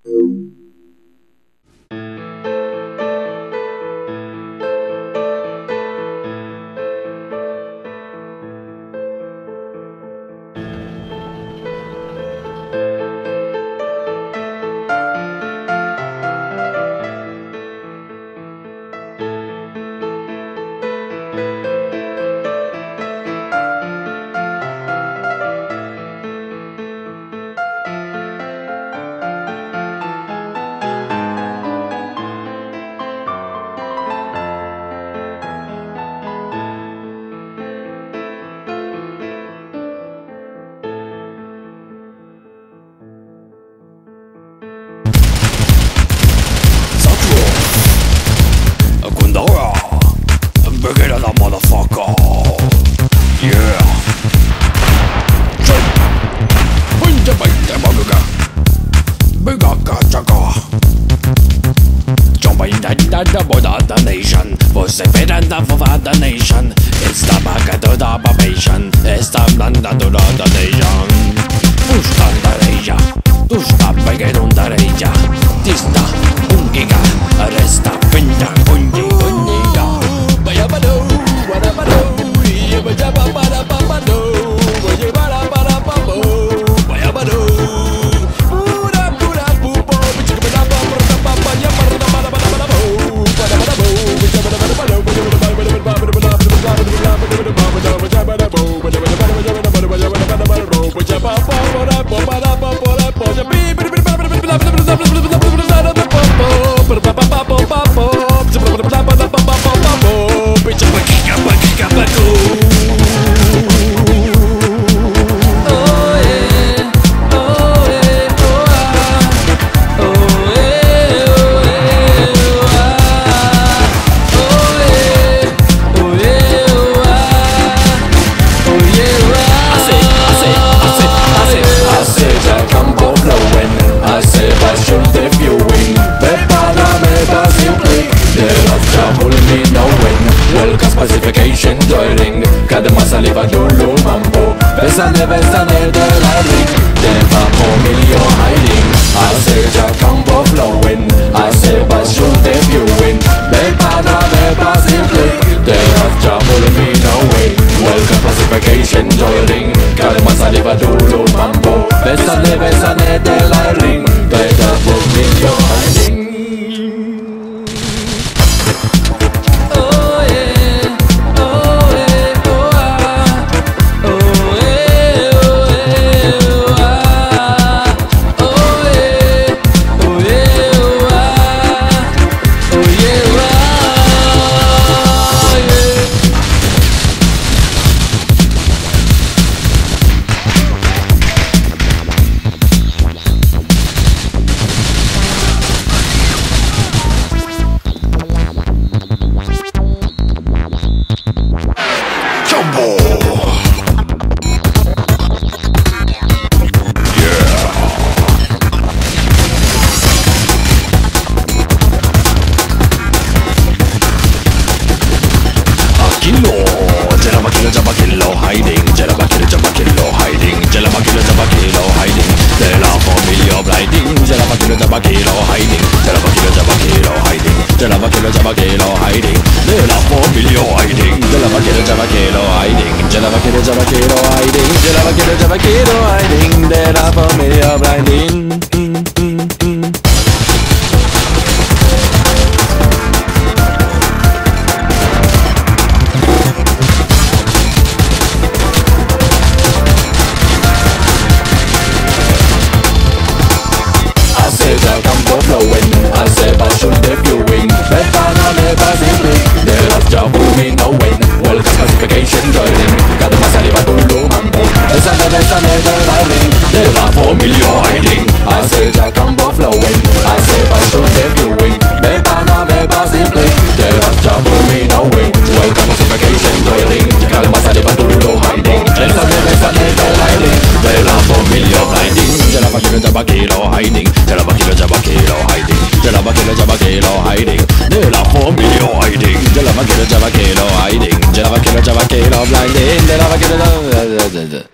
Bring it on, motherfucker. Yeah. Jumping the border of the nation, was a fit and for the nation. It's the back to the population. It's the land to the nation. Pushtan the reja, pushtan begin on the reja. Tista, ungiga, resta, pinta, undi, undiga. Pacification joining, cada más saliva dulu mambo. Besane de la ring, deva pomilio hiding. I say ja combo flowing, I say bashul debuting. Bepana beba simply, deva jamul me no way. Welcome pacification joining, cada más saliva dulu mambo. Besane de la ring, deva pomilio hiding. Jalabakilo hiding, Jalabakilo hiding, Jalabakilo hiding. De la familia blinding, Jalabakilo hiding, Jalabakilo hiding, Jalabakilo hiding. De la familia hiding, Jalabakilo hiding, Jalabakilo hiding, Jalabakilo hiding. De la familia blinding. I say bashul debuting, bepana beba simply. De las jamul me no win. Welcome pacification joining, cada más saliva dulu mambo. Besane de la ring, de la familia hiding. I say ja combo flowing, I say bashul debuting, bepana beba simply. De las jamul me no win. Welcome pacification joining, cada más saliva dulu hiding. Besane de la ring, de la familia blinding. Jalabakilo hiding, Jalabakilo hiding, Jalabakilo hiding. De la familia hiding, Jalabakilo hiding, Jalabakilo blinding, Jalabakilo.